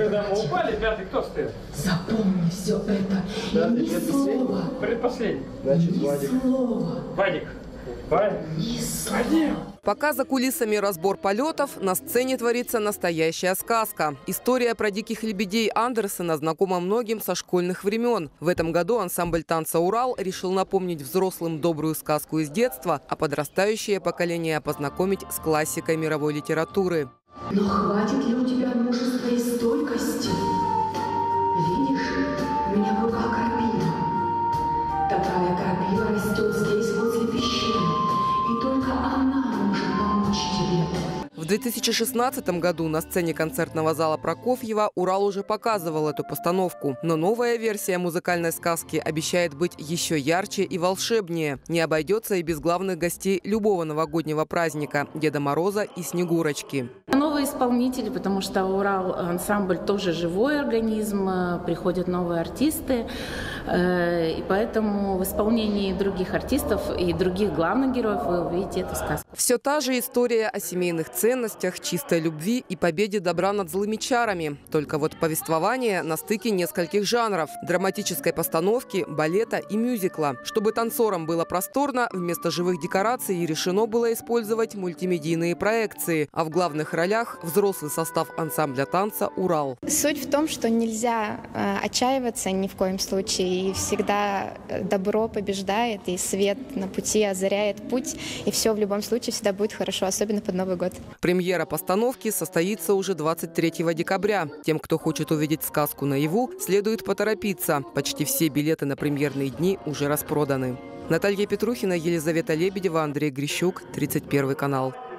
когда мы упали, пятый кто стоит? Запомни все это. И ни слова. Предпоследний. Значит, Ни Вадик. слова. Вадик. Вадик. Ни слова. Пока за кулисами разбор полетов, на сцене творится настоящая сказка. История про диких лебедей Андерсена знакома многим со школьных времен. В этом году ансамбль танца «Урал» решил напомнить взрослым добрую сказку из детства, а подрастающее поколение познакомить с классикой мировой литературы. Но хватит ли у тебя мужества и стойкости? Видишь, у меня в руках крапива. Такая крапива растет здесь, возле пещеры. И только она может помочь тебе. В 2016 году на сцене концертного зала Прокофьева «Урал» уже показывал эту постановку. Но новая версия музыкальной сказки обещает быть еще ярче и волшебнее. Не обойдется и без главных гостей любого новогоднего праздника – Деда Мороза и Снегурочки. Новые исполнители, потому что «Урал» ансамбль тоже живой организм, приходят новые артисты. И поэтому в исполнении других артистов и других главных героев вы увидите эту сказку. Все та же история о семейных ценностях, чистой любви и победе добра над злыми чарами. Только вот повествование на стыке нескольких жанров – драматической постановки, балета и мюзикла. Чтобы танцорам было просторно, вместо живых декораций решено было использовать мультимедийные проекции, а в главных ролях – взрослый состав ансамбля танца «Урал». Суть в том, что нельзя отчаиваться ни в коем случае. И всегда добро побеждает, и свет на пути озаряет путь. И все в любом случае всегда будет хорошо, особенно под Новый год. Премьера постановки состоится уже 23 декабря. Тем, кто хочет увидеть сказку наяву, следует поторопиться. Почти все билеты на премьерные дни уже распроданы. Наталья Петрухина, Елизавета Лебедева, Андрей Грищук, 31 канал.